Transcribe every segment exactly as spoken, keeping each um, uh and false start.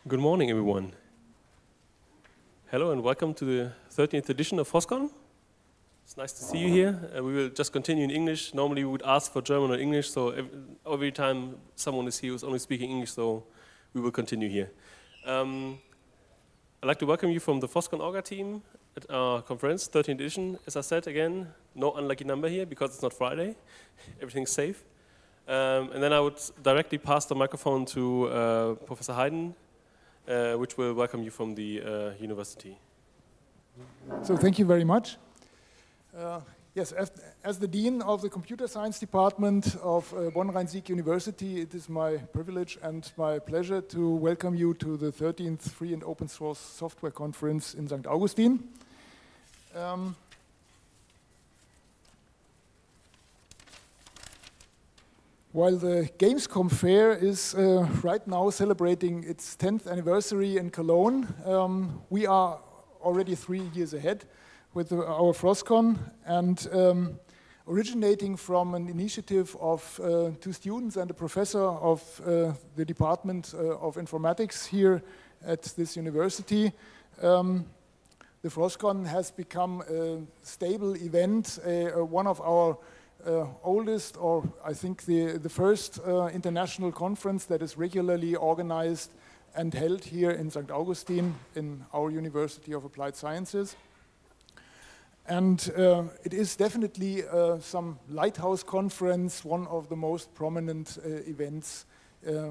Good morning, everyone. Hello and welcome to the thirteenth edition of FOSCON. It's nice to see you here. Uh, we will just continue in English. Normally we would ask for German or English, so every, every time someone is here who's only speaking English, so we will continue here. Um, I'd like to welcome you from the FOSCON Orga team at our conference, thirteenth edition. As I said again, no unlucky number here because it's not Friday. Everything's safe. Um, and then I would directly pass the microphone to uh, Professor Hayden, uh, which will welcome you from the uh, university. So thank you very much. Uh, yes, as, as the Dean of the Computer Science Department of uh, Bonn-Rhein-Sieg University, it is my privilege and my pleasure to welcome you to the thirteenth Free and Open Source Software Conference in Sankt Augustin. Um, While the Gamescom fair is uh, right now celebrating its tenth anniversary in Cologne, um, we are already three years ahead with the, our FOSCON, and um, originating from an initiative of uh, two students and a professor of uh, the Department uh, of Informatics here at this university. Um, the FOSCON has become a stable event, uh, one of our Uh, oldest, or I think the, the first uh, international conference that is regularly organized and held here in Sankt Augustin in our University of Applied Sciences. And uh, it is definitely uh, some lighthouse conference, one of the most prominent uh, events uh,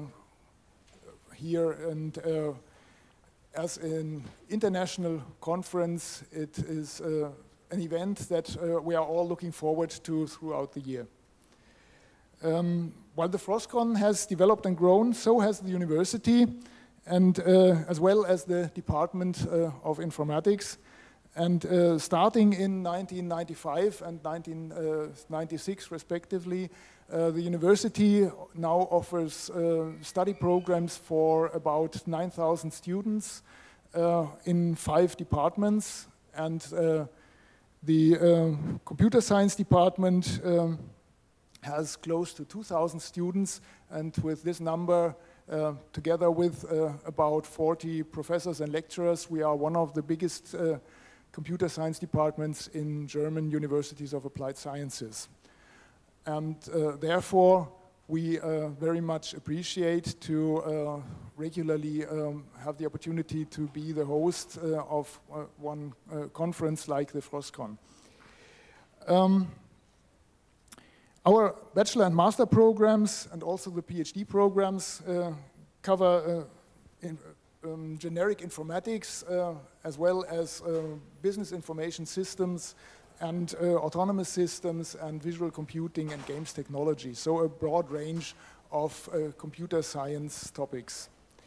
here. And uh, as an international conference, it is uh, an event that uh, we are all looking forward to throughout the year. Um, while the FOSCON has developed and grown, so has the university, and uh, as well as the Department uh, of Informatics. And uh, starting in nineteen ninety-five and nineteen ninety-six respectively, uh, the university now offers uh, study programs for about nine thousand students uh, in five departments, and uh, the uh, computer science department um, has close to two thousand students, and with this number, uh, together with uh, about forty professors and lecturers, we are one of the biggest uh, computer science departments in German universities of applied sciences. And uh, therefore, we uh, very much appreciate to uh, regularly um, have the opportunity to be the host uh, of uh, one uh, conference like the FOSCON. Um, our bachelor and master programs and also the PhD programs uh, cover uh, in, um, generic informatics uh, as well as uh, business information systems and uh, autonomous systems and visual computing and games technology. So a broad range of uh, computer science topics.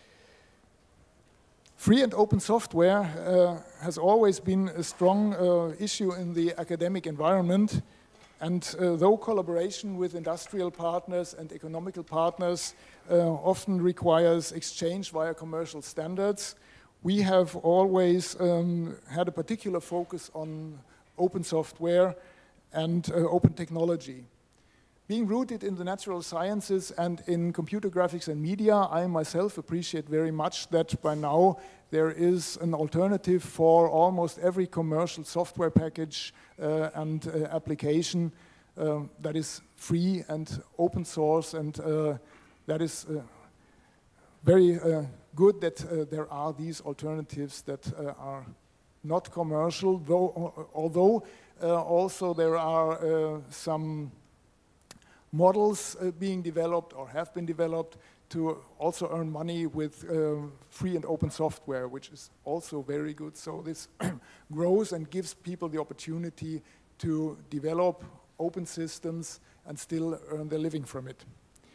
Free and open software uh, has always been a strong uh, issue in the academic environment, and uh, though collaboration with industrial partners and economical partners uh, often requires exchange via commercial standards, we have always um, had a particular focus on open software and uh, open technology. Being rooted in the natural sciences and in computer graphics and media, I myself appreciate very much that by now there is an alternative for almost every commercial software package uh, and uh, application uh, that is free and open source, and uh, that is uh, very uh, good that uh, there are these alternatives that uh, are not commercial, though, although uh, also there are uh, some models uh, being developed or have been developed to also earn money with uh, free and open software, which is also very good. So this grows and gives people the opportunity to develop open systems and still earn their living from it.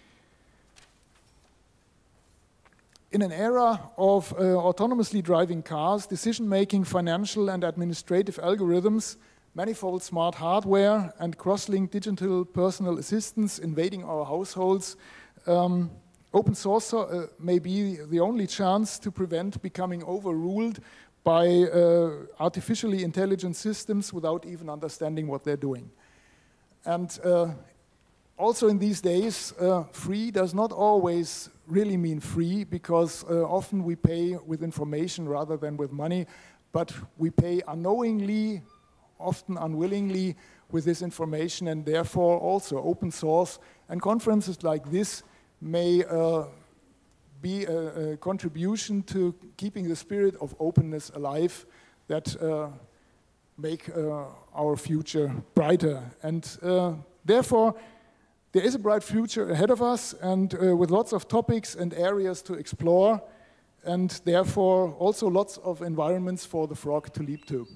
In an era of uh, autonomously driving cars, decision-making, financial and administrative algorithms, manifold smart hardware, and cross-linked digital personal assistants invading our households, um, open source uh, may be the only chance to prevent becoming overruled by uh, artificially intelligent systems without even understanding what they're doing. And uh, also in these days, uh, free does not always really mean free, because uh, often we pay with information rather than with money, but we pay unknowingly, often unwillingly, with this information, and therefore also open source and conferences like this may uh, be a, a contribution to keeping the spirit of openness alive that uh, make uh, our future brighter. And uh, therefore, there is a bright future ahead of us, and uh, with lots of topics and areas to explore, and therefore also lots of environments for the frog to leap to.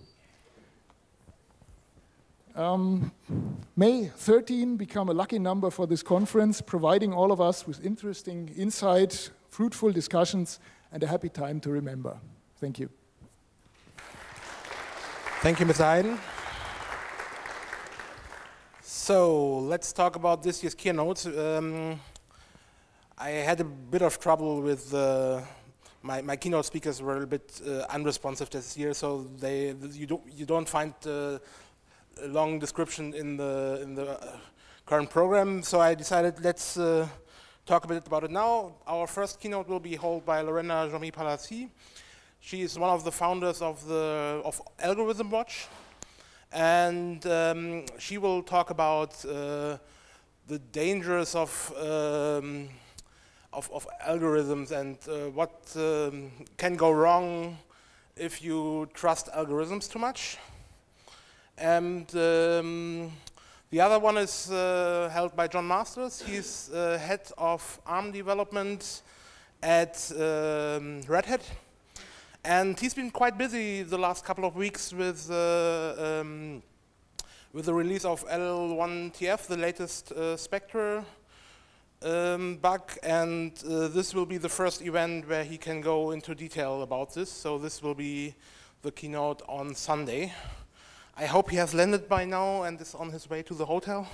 Um, May thirteen become a lucky number for this conference, providing all of us with interesting insight, fruitful discussions, and a happy time to remember. Thank you. Thank you, Mister Heiden. So let's talk about this year's keynote. Um, I had a bit of trouble with uh, my, my keynote speakers were a bit uh, unresponsive this year, so they you don't you don't find uh, a long description in the in the uh, current program. So I decided let's uh, talk a bit about it now. Our first keynote will be held by Lorena Jomy-Palassi. She is one of the founders of the of Algorithm Watch, and um, she will talk about uh, the dangers of, um, of of algorithms and uh, what um, can go wrong if you trust algorithms too much. And um, the other one is uh, held by John Masters. He's uh, head of ARM development at um, Red Hat. And he's been quite busy the last couple of weeks with uh, um, with the release of L one T F, the latest uh, Spectre um, bug, and uh, this will be the first event where he can go into detail about this. So this will be the keynote on Sunday. I hope he has landed by now and is on his way to the hotel.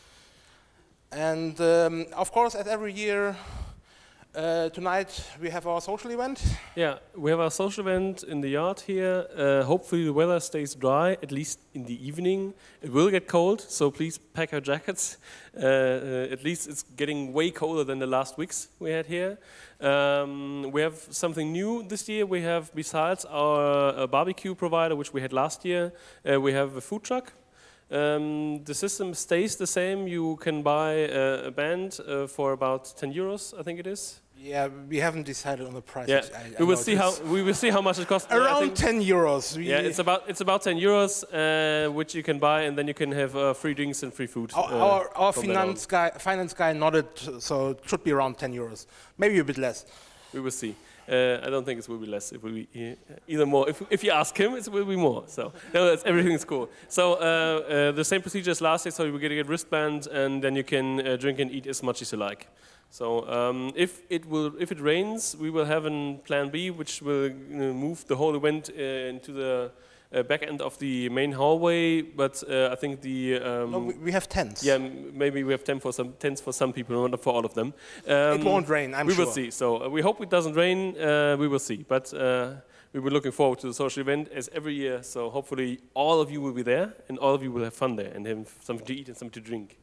And um, of course, as every year, Uh, tonight we have our social event. Yeah, we have our social event in the yard here. Uh, hopefully the weather stays dry, at least in the evening. It will get cold, so please pack your jackets. Uh, uh, at least it's getting way colder than the last weeks we had here. Um, we have something new this year. We have, besides our uh, barbecue provider, which we had last year, uh, we have a food truck. Um, the system stays the same. You can buy uh, a band uh, for about ten euros, I think it is. Yeah, we haven't decided on the price. Yeah, I, I we will see how we will see how much it costs. Around ten euros. We yeah, it's about it's about ten euros, uh, which you can buy, and then you can have uh, free drinks and free food. Our uh, our, our finance guy, finance guy nodded, so it should be around ten euros, maybe a bit less. We will see. Uh, I don't think it will be less. It will be e either more. If, if you ask him, it will be more. So no, it's, everything's cool. So uh, uh, the same procedure as last year. So you get a wristband, and then you can uh, drink and eat as much as you like. So um, if it will, if it rains, we will have a plan B, which will you know, move the whole event uh, into the uh, back end of the main hallway. But uh, I think the um, no, we, we have tents. Yeah, maybe we have ten for some tents for some people, not for all of them. Um, it won't rain, I'm we sure. We will see. So uh, we hope it doesn't rain. Uh, we will see. But uh, we were looking forward to the social event as every year. So hopefully all of you will be there, and all of you will have fun there and have something to eat and something to drink.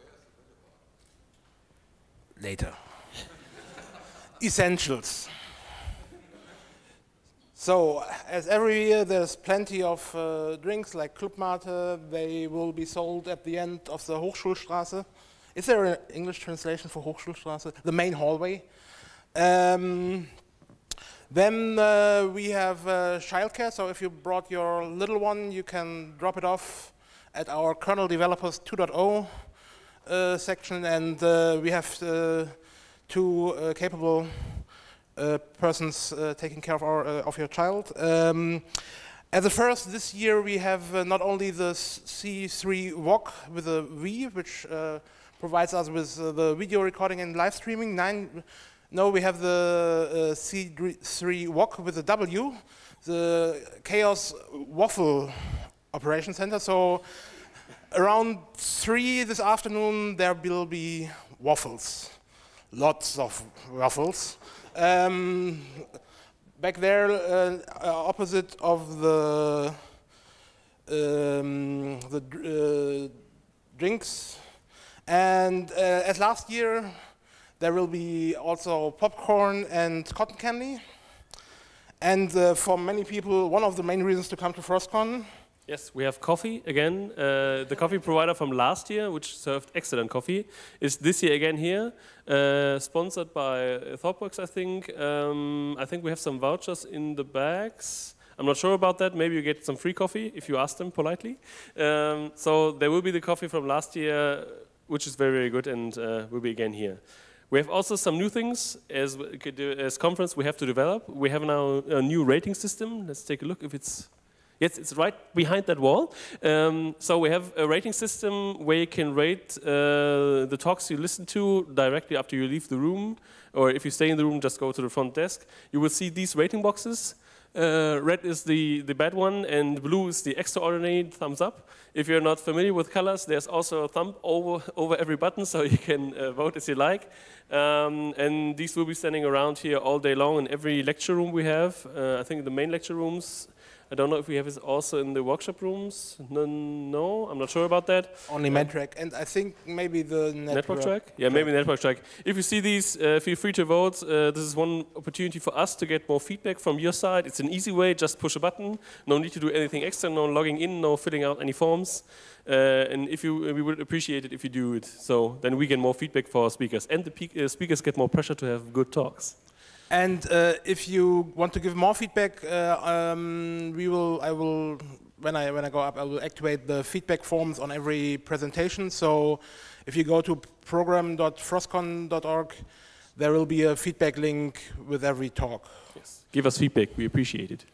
Later. Essentials. So, as every year, there's plenty of uh, drinks like Clubmate. They will be sold at the end of the Hochschulstraße. Is there an English translation for Hochschulstraße? The main hallway. Um, then uh, we have uh, childcare. So if you brought your little one, you can drop it off at our kernel developers two point oh uh, section, and uh, we have uh, two uh, capable Uh, persons uh, taking care of, our, uh, of your child. Um, as a first, this year we have uh, not only the C three W O C with a V, which uh, provides us with uh, the video recording and live streaming. Nine, no, we have the uh, C three W O C with a W, the Chaos Waffle Operation Center. So around three this afternoon there will be waffles, lots of waffles. Um, back there, uh, uh, opposite of the um, the uh, drinks, and uh, as last year, There will be also popcorn and cotton candy. And uh, for many people, one of the main reasons to come to FrostCon. Yes, we have coffee again. Uh, the coffee provider from last year, which served excellent coffee, is this year again here, uh, sponsored by ThoughtWorks, I think. Um, I think we have some vouchers in the bags. I'm not sure about that. Maybe you get some free coffee if you ask them politely. Um, so there will be the coffee from last year, which is very, very good, and uh, will be again here. We have also some new things as as conference we have to develop. We have now a new rating system. Let's take a look if it's. Yes, it's right behind that wall. Um, so we have a rating system where you can rate uh, the talks you listen to directly after you leave the room, or if you stay in the room, just go to the front desk. You will see these rating boxes. Uh, red is the, the bad one, and blue is the extraordinary thumbs up. If you're not familiar with colors, there's also a thumb over, over every button, so you can uh, vote as you like. Um, and these will be standing around here all day long in every lecture room we have. Uh, I think the main lecture rooms. I don't know if we have it also in the workship rooms. No, no, I'm not sure about that. Only uh, MedTrack, and I think maybe the network, network track. Yeah, track. maybe network track. If you see these, uh, feel free to vote. Uh, this is one opportunity for us to get more feedback from your side. It's an easy way. Just push a button. No need to do anything extra. No logging in. No filling out any forms. Uh, and if you, we would appreciate it if you do it. So then we get more feedback for our speakers, and the pe uh, speakers get more pressure to have good talks. And uh, if you want to give more feedback, uh, um, we will. I will when I when I go up, I will activate the feedback forms on every presentation. So if you go to program dot frostcon dot org, there will be a feedback link with every talk. Yes. Give us feedback. We appreciate it.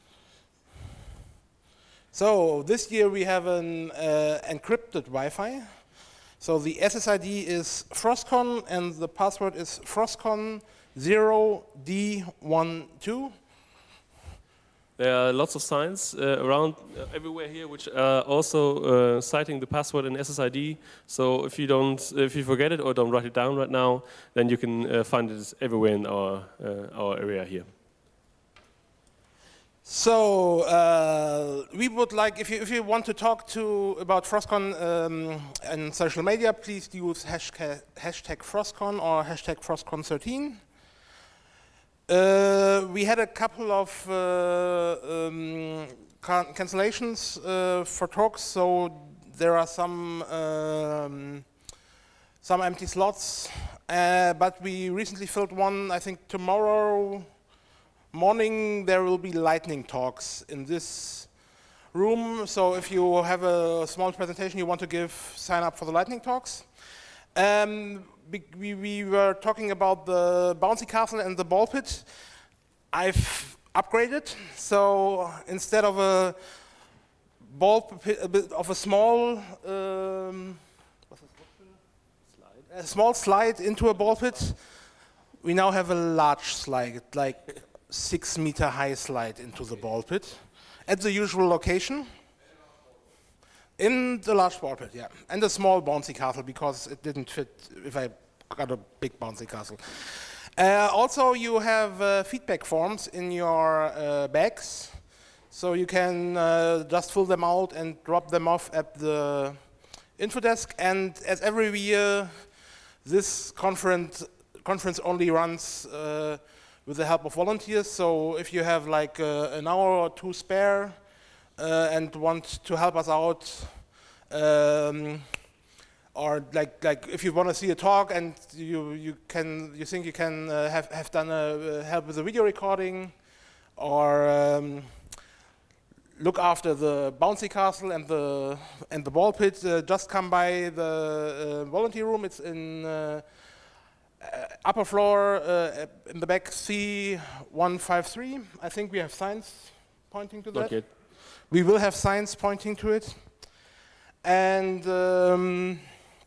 So this year we have an uh, encrypted Wi-Fi. So the S S I D is FrostCon, and the password is FrostCon zero D one two. There are lots of signs uh, around uh, everywhere here, which are also uh, citing the password in S S I D. So if you don't, if you forget it or don't write it down right now, then you can uh, find it everywhere in our uh, our area here. So uh, we would like, if you if you want to talk to about FrostCon um, and social media, please use hashtag hashtag FrostCon or hashtag FrostCon thirteen. Uh, we had a couple of uh, um, can cancellations uh, for talks, so there are some um, some empty slots. Uh, but we recently filled one. I think tomorrow morning there will be lightning talks in this room. So if you have a small presentation you want to give, sign up for the lightning talks. Um, We, we were talking about the bouncy castle and the ball pit. I've upgraded, so instead of a ball pit, a bit of a small, um, a small slide into a ball pit, we now have a large slide, like six meter high slide into the ball pit, at the usual location. In the large ball pit, yeah. And a small bouncy castle, because it didn't fit if I got a big bouncy castle. Uh, also, you have uh, feedback forms in your uh, bags. So you can uh, just fill them out and drop them off at the info desk. And as every year, this conference, conference only runs uh, with the help of volunteers. So if you have like uh, an hour or two spare, Uh, and want to help us out, um, or like like if you want to see a talk and you you can you think you can uh, have have done a uh, help with the video recording, or um, look after the bouncy castle and the and the ball pit, uh, just come by the uh, volunteer room. It's in uh, uh, upper floor uh, in the back C one five three. I think we have signs pointing to that. Not yet. We will have signs pointing to it. And um,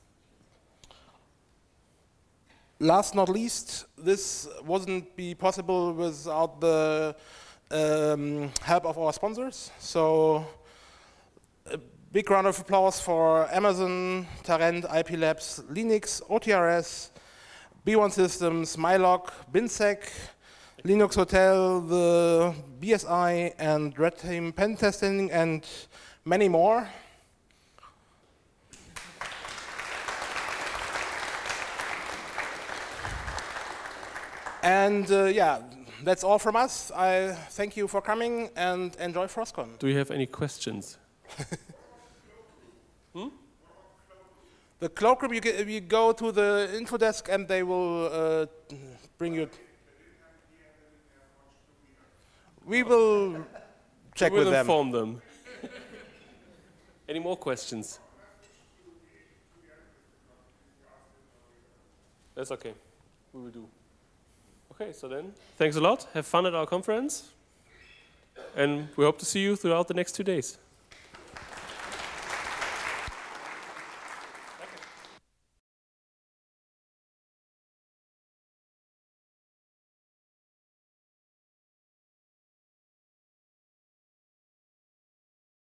last not least, this wouldn't be possible without the um, help of our sponsors. So a big round of applause for Amazon, Tarent, I P Labs, Linux, O T R S, B one Systems, Mylog, BinSec, Linux Hotel, the B S I, and Red Team Pen Testing, and many more. And uh, yeah, that's all from us. I thank you for coming and enjoy FrostCon. Do you have any questions? hmm? The cloakroom, you, get, you go to the info desk and they will uh, bring you. We will check we will with them. inform them. Any more questions? That's okay. We will do. Okay, so then, thanks a lot. Have fun at our conference. And we hope to see you throughout the next two days.